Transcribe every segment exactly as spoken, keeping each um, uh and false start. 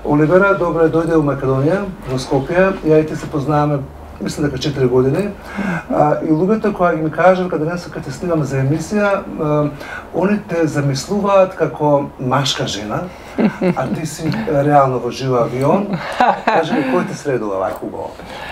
Olivera, dobro je, dojde u Makedonija, do Skopja. Ja i ti se pozname, mislim da četiri godine. I ljubite koja mi kaže, kada ne kad te snimam za emisija, oni te zamisluvat kako maška žena, a ti si realno vožila avion. Kaže mi, koji te sredu ovako u glavu?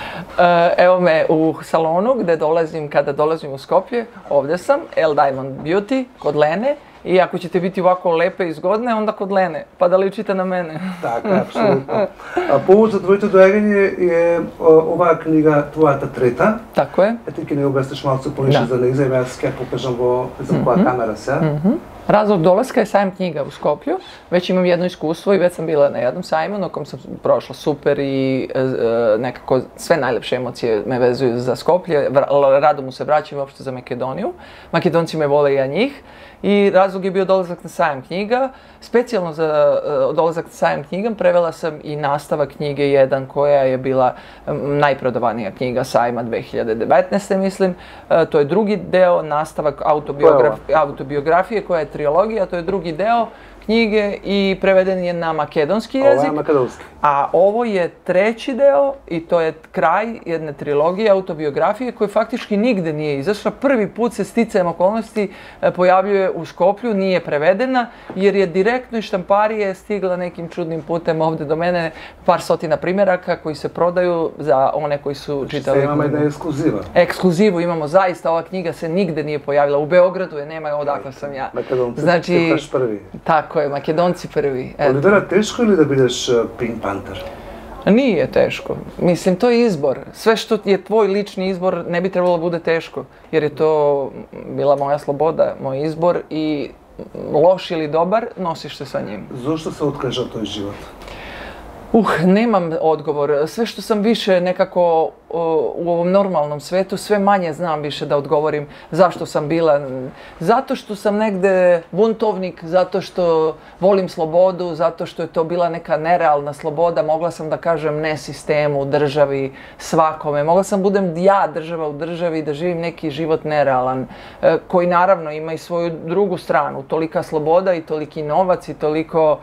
Evo me u salonu gdje dolazim, kada dolazim u Skopje, ovdje sam, L Diamond Beauty, kod Lene. I ako ćete biti ovako lepe i zgodne, onda kod Lene, pa da ličite na mene. Tako, apsolutno. Povod za tvojto dojeganje je ova knjiga Tvojata treta. Tako je. E ti ki ne objasniš malo poliše za nizem, ja skaj pokažem bo za koja kamera se. Razlog dolaska je sajam knjiga u Skoplju. Već imam jedno iskustvo i već sam bila na jednom sajmu na kom sam prošla super i nekako sve najlepše emocije me vezuju za Skoplje. Rado mu se vraćam uopšte za Makedoniju. Makedonci me vole i ja njih. I razlog je bio dolazak na sajam knjiga. Specijalno za dolazak na sajam knjiga prevela sam i nastavak knjige jedan koja je bila najprodavanija knjiga sajma dve hiljade devetnaeste. mislim. To je drugi deo, nastavak autobiografije koja je trilogija, to je drugi deo knjige i preveden je na makedonski jezik. Ovo je makedonski. A ovo je treći deo i to je kraj jedne trilogije autobiografije koja faktički nigde nije izašla. Prvi put se sticajem okolnosti pojavljuje u Skoplju, nije prevedena jer je direktno iz štamparije stigla nekim čudnim putem ovdje do mene par stotina primjeraka koji se prodaju za one koji su čitali. Sve imamo jedna ekskluziva. Ekskluzivu imamo, zaista ova knjiga se nigde nije pojavila. U Beogradu je, nema je odakle sam ja. Makedonci, ti kaš prvi. Tako je, Makedonci prvi. Olivera, teško je li da budeš Pink Panther? Nije teško. Mislim, to je izbor. Sve što je tvoj lični izbor ne bi trebalo bude teško. Jer je to bila moja sloboda, moj izbor i loš ili dobar, nosiš se sa njim. Zašto se otkrižao tvoj život? Uh, nemam odgovor. Sve što sam više nekako u ovom normalnom svetu, sve manje znam više da odgovorim zašto sam bila. Zato što sam negde buntovnik, zato što volim slobodu, zato što je to bila neka nerealna sloboda. Mogla sam da kažem ne sistemu, državi, svakome. Mogla sam budem ja država u državi, da živim neki život nerealan, koji naravno ima i svoju drugu stranu. Tolika sloboda i toliki novac i toliko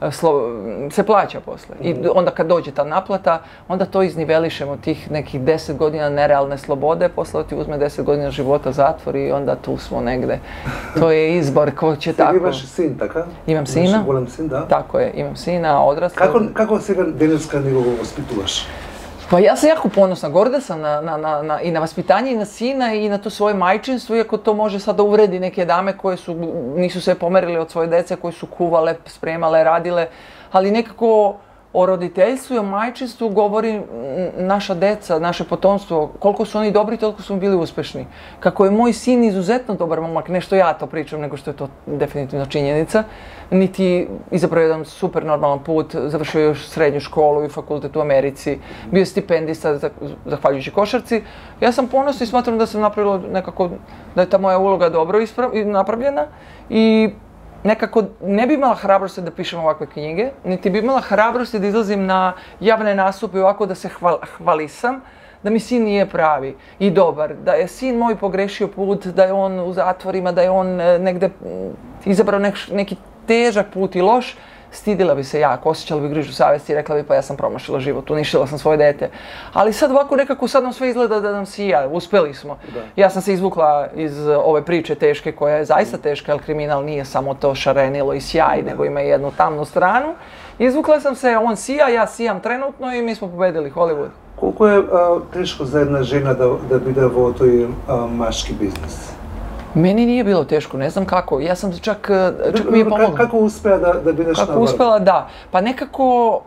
se plaća posle. I onda kad dođe ta naplata, onda to iznivelišemo tih nekih deset godina nerealne slobode, posle ti uzme deset godina života zatvor i onda tu smo negde. To je izbor ko će tako... Ti imaš sin, tako? Imam sina. Volim sin, da? Tako je, imam sina, odrasla. Kako сега денеска него го воспитуваш? Pa ja sam jako ponosna, gorda sam na, na, na, na, i na vaspitanje i na sina i na to svoje majčinstvo, iako to može sad da uvredi neke dame koje su, nisu se pomerile od svoje dece, koje su kuvale, spremale, radile, ali nekako o roditeljstvu i o majčinstvu govori naša deca, naše potomstvo, koliko su oni dobri, toliko su bili uspešni. Kako je moj sin izuzetno dobar momak, ne što ja to pričam, nego što je to definitivno činjenica, niti izabrao jedan super normalan put, završio još srednju školu i fakultet u Americi, bio je stipendista zahvaljujući košarci. Ja sam ponosna i smatram da sam napravila nekako, da je ta moja uloga dobro napravljena i nekako ne bi imala hrabrosti da pišem ovakve knjige, niti bi imala hrabrosti da izlazim na javne nastupe ovako da se hvalisam, da mi sin nije pravi i dobar, da je sin moj pogrešio put, da je on u zatvorima, da je on negde izabrao neki težak put i loš, stidila bi se jako, osjećala bi grižu savjesti i rekla bi pa ja sam promašila život, uništila sam svoje dete. Ali sad ovako nekako sad nam sve izgleda da nam sija, uspeli smo. Ja sam se izvukla iz ove priče teške koja je zaista teška, jer kriminal nije samo to šarenilo i sjaj, nego ima jednu tamnu stranu. Izvukla sam se, on sija, ja sijam trenutno i mi smo pobedili Hollywood. Koliko je teško za jedna žena da bude vo toj maški biznis? Meni nije bilo teško, ne znam kako. Ja sam čak, čak mi je pomogla. Kako uspela da budeš na vrhu? Kako uspela, da. Pa nekako,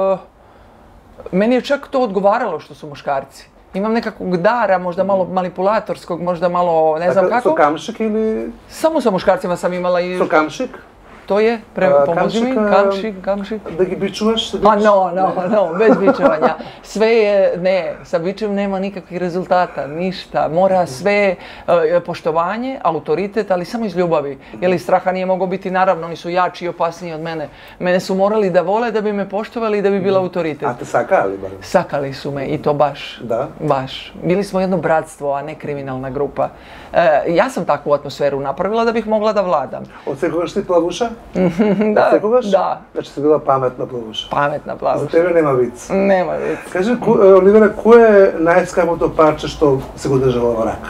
meni je čak to odgovaralo što su muškarci. Imam nekakvog dara, možda malo manipulatorskog, možda malo, ne znam kako. Su kamšik ili... Samo sa muškarcima sam imala i... Su kamšik? To je, pomozi mi, kamšik, kamšik. Da gi bičuvaš? A no, no, no, bez bičevanja. Sve je, ne, sa bičem nema nikakvih rezultata, ništa. Mora sve poštovanje, autoritet, ali samo iz ljubavi. Jer straha nije mogao biti, naravno, oni su jači i opasniji od mene. Mene su morali da vole da bi me poštovali i da bi bila autoritet. A te sakali bar? Sakali su me i to baš. Da? Baš. Bili smo jedno bratstvo, a ne kriminalna grupa. Ja sam takvu atmosferu napravila da bih mogla da vladam. Od sve koga ti plavuša? Da, sekogaš? da. Znači si bila pametna plavuša. Pametna plavuša. Za tebe nema vic. Nema vic. Kaži, Olivera, koje je najskapnuto parče što se go držalo vraka?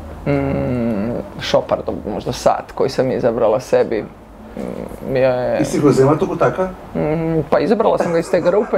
Mm, Šopardov možda sat koji sam izabrala sebi. Mm, je... I si go zema tog taka? Mm, pa izabrala sam ga iz te grupe.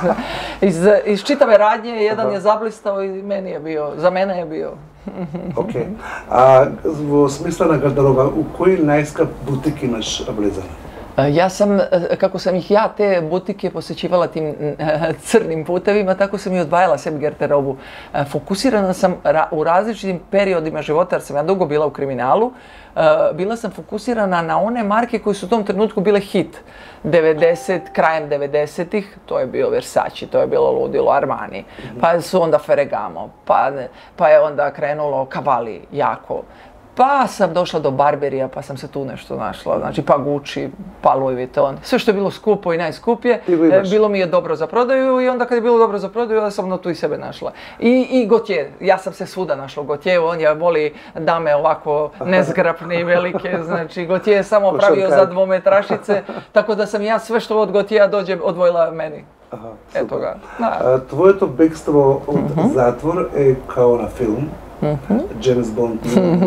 iz, iz čitave radnje jedan je zablistao i meni je bio, za mene je bio. Ok. A v smisla na garderoba, u koji najskap butik imaš oblizan? Ja sam, kako sam ih ja te butike posjećivala tim crnim putevima, tako sam i odvajala sebi garderobu. Fokusirana sam u različitim periodima života, jer sam ja dugo bila u kriminalu, bila sam fokusirana na one marke koje su u tom trenutku bile hit. devedeset, krajem devedesetih, to je bio Versace, to je bilo ludilo Armani, pa su onda Ferragamo, pa, pa je onda krenulo Cavalli jako. Pa sam došla do Barberija, pa sam se tu nešto našla, znači pa Gucci, pa Louis Vuitton, sve što je bilo skupo i najskuplje, bilo mi je dobro za prodaju i onda kad je bilo dobro za prodaju, ja sam tu i sebe našla. I, i Gaultier, ja sam se svuda našla u Gaultieru, on je voli dame ovako nezgrapne i velike, znači Gaultier je samo pravio za dvometrašice, tako da sam ja sve što od Gaultiera dođe odvojila meni. Aha, eto ga. Da. Tvoje to bekstvo od uh-huh. zatvor je kao na film. Uh-huh. James Bond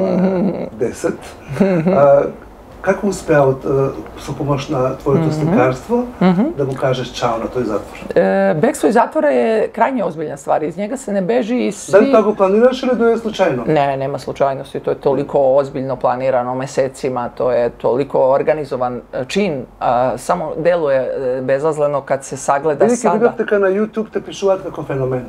deset. Uh, kako uspeo su pomoć na tvoje to slikarstvo uh-huh. da mu kažeš čao na toj zatvor? E, bekstvo iz zatvora je krajnje ozbiljna stvar, iz njega se ne beži i svi... Da li tako planiraš ili da je slučajno? Ne, nema slučajnosti, to je toliko ozbiljno planirano mesecima, to je toliko organizovan čin, a, samo deluje bezazleno kad se sagleda Veliki sada. Veliki vidio te na YouTube te pišuvat kako fenomen.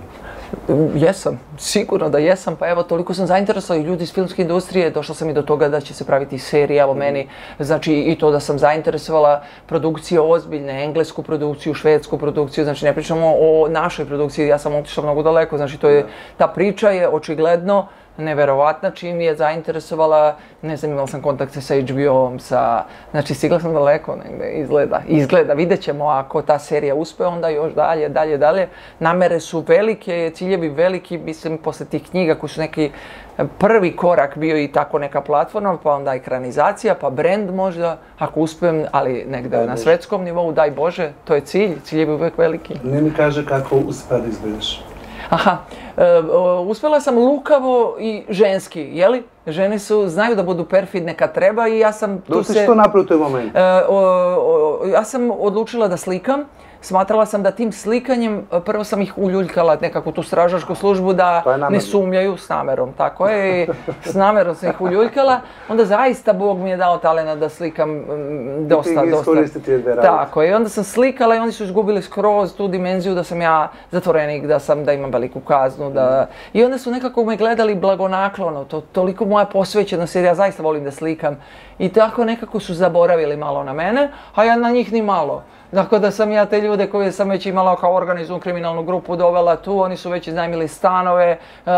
Jesam, sigurno da jesam, pa evo toliko sam zainteresovala i ljudi iz filmske industrije, došla sam i do toga da će se praviti serija o meni, znači i to da sam zainteresovala produkcije ozbiljne, englesku produkciju, švedsku produkciju, znači ne pričamo o našoj produkciji, ja sam otišla mnogo daleko, znači to je, ta priča je očigledno neverovatna čim je zainteresovala, ne znam, imala sam kontakte sa H B O-om, sa, znači stigla sam daleko negde, izgleda, izgleda, vidjet ćemo ako ta serija uspe, onda još dalje, dalje, dalje. Namere su velike, ciljevi veliki, mislim, posle tih knjiga koji su neki prvi korak bio i tako neka platforma, pa onda ekranizacija, pa brand možda, ako uspijem, ali negde na svetskom nivou, daj Bože, to je cilj, ciljevi uvek veliki. Ne mi kaže kako uspeo da izgledaš. Aha, e, uspjela sam lukavo i ženski, jeli? Žene su, znaju da budu perfidne kad treba i ja sam tu se... Da, što napravio u toj moment? E, o, o, ja sam odlučila da slikam. Smatrala sam da tim slikanjem, prvo sam ih uljuljkala nekako tu stražarsku službu da ne sumnjaju s namerom, tako je, s namerom sam ih uljuljkala, onda zaista Bog mi je dao talena da slikam dosta, dosta. I ti iskoristiti jedne raditi. Tako je, i onda sam slikala i oni su izgubili skroz tu dimenziju da sam ja zatvorenik, da sam, da imam veliku kaznu, da... I onda su nekako me gledali blagonaklono, to toliko moja posvećenost jer ja zaista volim da slikam. I tako nekako su zaboravili malo na mene, a ja na njih ni malo. Dakle, da sam ja te ljude koje sam već imala kao organizovanu kriminalnu grupu dovela tu, oni su već iznajmili stanove,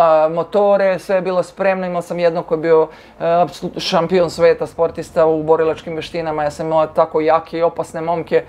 motore, sve je bilo spremno. Imala sam jednog koji je bio šampion sveta, sportista u borilačkim veštinama, ja sam imala tako jake i opasne momke.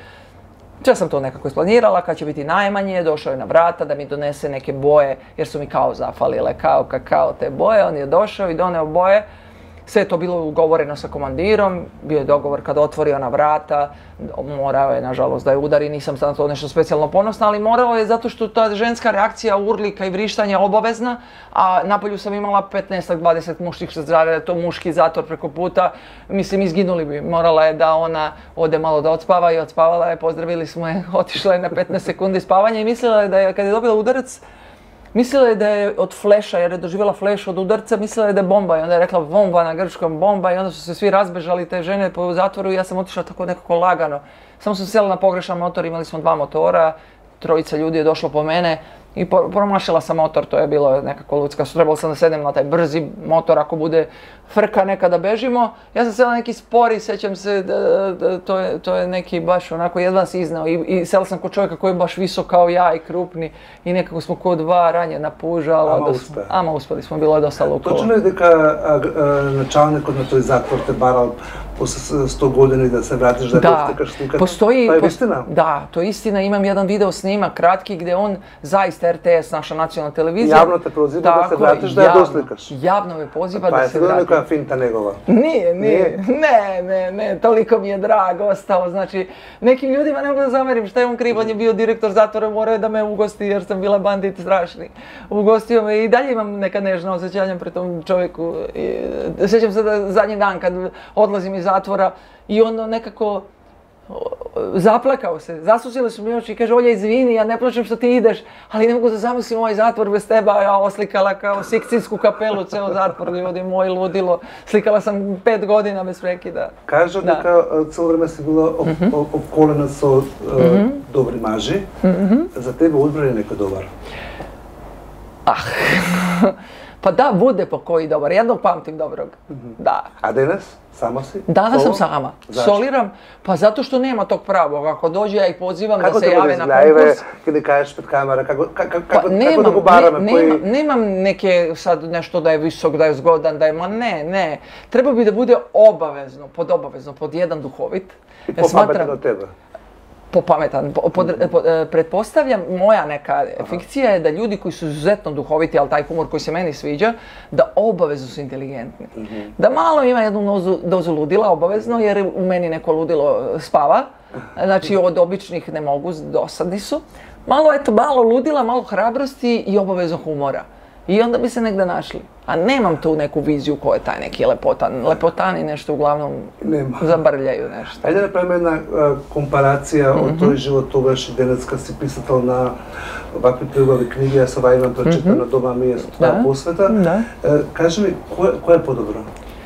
Ja sam to nekako isplanirala, kad će biti najmanje, došao je na vrata da mi donese neke boje, jer su mi kao zafalile, kao kakao te boje, on je došao i doneo boje. Sve je to bilo ugovoreno sa komandirom, bio je dogovor kad otvori ona vrata, morao je nažalost da je udari, nisam sad na to nešto specijalno ponosna, ali morao je zato što ta ženska reakcija urlika i vrištanja je obavezna, a napolju sam imala petnaest do dvadeset muških šezara, to muški zatvor preko puta, mislim izginuli bi, morala je da ona ode malo da odspava i odspavala je, pozdravili smo je, otišla je na petnaest sekundi spavanja i mislila je da je kad je dobila udarac, mislila je da je od fleša, jer je doživjela fleš od udarca, mislila je da je bomba i onda je rekla bomba na grčkom, bomba i onda su se svi razbežali te žene po zatvoru i ja sam otišla tako nekako lagano. Samo sam sjela na pogrešan motor, imali smo dva motora, trojica ljudi je došlo po mene i promašila sam motor, to je bilo nekako ludska, trebalo sam da sedem na taj brzi motor ako bude frka nekada bežimo. Ja sam sjela neki spori, sećam se, da, da, to, je, to je neki baš onako jedva si iznao i, i sjela sam kod čovjeka koji je baš visok kao ja i krupni i nekako smo kod dva ranjena pužala. Ama uspe. Ama uspeli smo, bilo je dosta lukova. Točno je deka načalnik od na toj zatvor te baral posle sto godina da se vratiš da doslikaš slikati. Postoji, to je istina. Da, to je istina. Imam jedan video snimak kratki gde on, zaista R T S, naša nacionalna televizija... Javno te proziva da se vratiš da je doslikaš. Javno me poziva da se vratim. Pa je sigurno neka finta njegova? Nije, nije. Ne, ne, ne, toliko mi je drag ostao. Znači, nekim ljudima ne mogu da zamerim šta je on kriv, on je bio direktor zatvora, morao je da me ugosti jer sam bila bandit strašni. Ugostio me i dalje imam neka nežna osjećanja pre tom čovjeku. Sjećam se da zadnji dan kad odlazim iz zatvora i on nekako zaplakao se, zasusile su mi oči i kaže: Olja, izvini, ja ne plačem što ti ideš, ali ne mogu da zamislim ovaj zatvor bez teba. Ja oslikala kao Sikstinsku kapelu, ceo zatvor, ljudi moj, ludilo. Slikala sam pet godina bez prekida. Kažu da celo vreme si bila opkolena sa dobri maži. Za tebe Udvar je neko dobar? Ah, pa da, bude po koji dobar. Jednog pamtim dobrog. Da. A danas? Sama si? Danas sam sama. Soliram, pa zato što nema tog pravog. Ako dođe, ja ih pozivam da se jave na konkurs. Kako te vode izgledaju kada kažeš pred kamera? Kako dogovarame koji... Nemam neke sad nešto da je visok, da je zgodan, da je... Ma ne, ne. Treba bi da bude obavezno, pod obavezno, pod jedan duhovit. I popametan od tebe? Popametan. Pretpostavljam, moja neka fikcija je da ljudi koji su izuzetno duhoviti, ali taj humor koji se meni sviđa, da obavezno su inteligentni. Da malo ima jednu dozu ludila, obavezno, jer u meni neko ludilo spava. Znači, od običnih ne mogu, dosadni su. Malo, eto, malo ludila, malo hrabrosti i obavezno humora. I onda bi se negde našli. A nemam tu neku viziju ko je taj neki lepotan. Lepotani nešto uglavnom zabrljaju nešto. Ajde da pravimo jedna komparacija od toj životovaš i danas kad si pisatelj na ovakve ljubavi knjige, ja sam imam pročitano doma mi je tvoja posveta. Kaži mi, ko je podobro?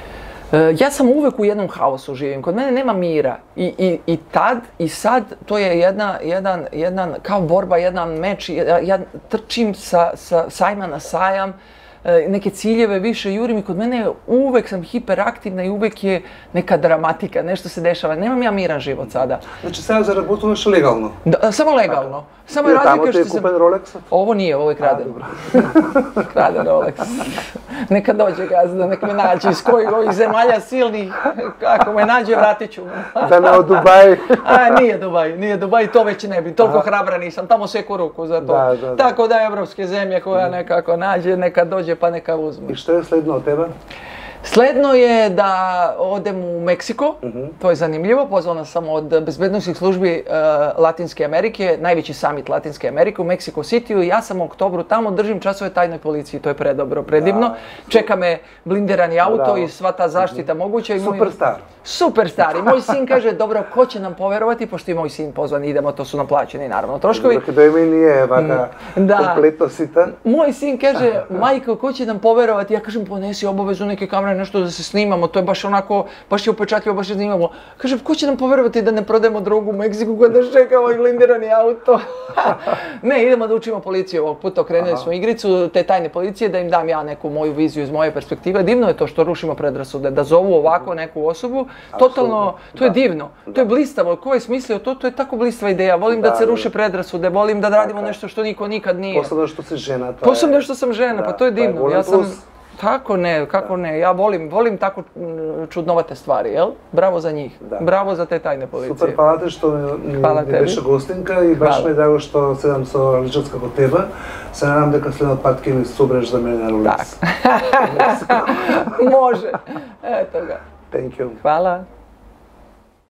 Ja sam uvek u jednom haosu živim, kod mene nema mira. I tad i sad to je jedan, kao borba, jedan meč, ja trčim sa sajma na sajam, neke ciljeve više jurim i kod mene uvek sam hiperaktivna i uvek je neka dramatika, nešto se dešava. Nemam ja miran život sada. Znači sada zaradbutuješ legalno? Samo legalno. Samo je razlika što sam... Tamo ti je kupen Rolexa? Ovo nije, ovo je kraden. Kraden Rolex. Neka dođe gazda, nek me nađe iz kojih ovih zemalja silnih. Ako me nađe, vratit ću mu. Da ne od Dubaji. A, nije Dubaj, nije Dubaj, to već ne bi. Toliko hrabra nisam, tamo seku ruku za to. Tako da evropske zemlje koja nekako nađe, neka dođe pa neka uzme. I što je sledno od tebe? Sledno je da odem u Meksiko, to je zanimljivo, pozvana sam od bezbednosnih službi Latinske Amerike, najveći summit Latinske Amerike u Mexico City-u. Ja sam u oktobru tamo, držim časove tajnoj policiji, to je predobro, predivno. Čeka me blindirani auto i sva ta zaštita moguća. Superstar. Superstar. I moj sin kaže, dobro, ko će nam poverovati, pošto je moj sin pozvan, idemo, to su nam plaćeni, naravno, troškovi. Dok da mi nije vaka kompletno sitan. Moj sin kaže, majko, ko će nam poverovati? Ja kažem, ponesi obavezu neke kamere, nešto da se snimamo, to je baš onako, baš je upečatljivo, baš je snimamo. Kaže, ko će nam poverovati da ne prodajemo drogu u Meksiku kada nas čeka ovaj blindirani auto? Ne, idemo da učimo policiju ovog puta, okrenuli smo igricu te tajne policije, da im dam ja neku moju viziju iz moje perspektive. Divno je to što rušimo predrasude, da zovu ovako neku osobu. Totalno, to je divno, to je blistavo. Ko je smislio to, to je tako blistava ideja. Volim da se ruše predrasude, volim da radimo nešto što niko nikad nije. Posebno što si žena. Posebno što sam žena, pa to je divno. Ja sam... Tako ne, kako ne, ja volim, volim tako čudnovate stvari, jel? Bravo za njih, bravo za te tajne policije. Super, hvala te što mi beše gostinka i baš mi je drago što sedam sa ličarska kod teba. Se nadam da kad sljedno patke mi subreš za mene na ulici. Može, eto ga. Thank you. Hvala.